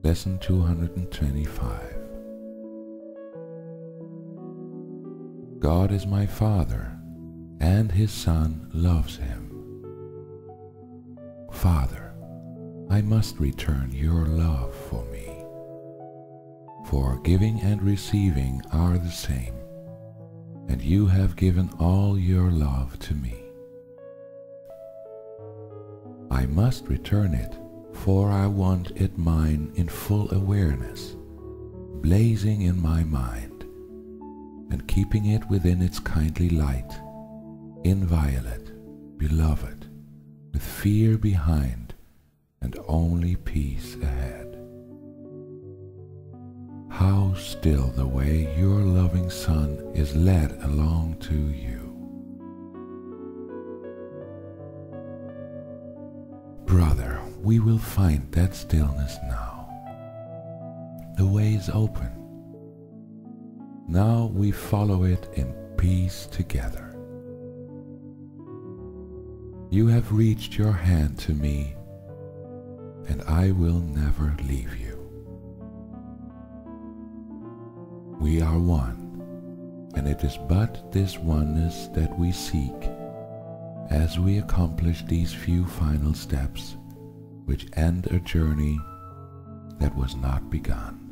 Lesson 225. God is my Father, and His Son loves Him. Father, I must return your love for me, for giving and receiving are the same, and you have given all your love to me. I must return it, for I want it mine in full awareness, blazing in my mind, and keeping it within its kindly light, inviolate, beloved, with fear behind and only peace ahead. How still the way your loving Son is led along to you. Brother, we will find that stillness now. The way is open. Now we follow it in peace together. You have reached your hand to me, and I will never leave you. We are one, and it is but this oneness that we seek as we accomplish these few final steps which end a journey that was not begun.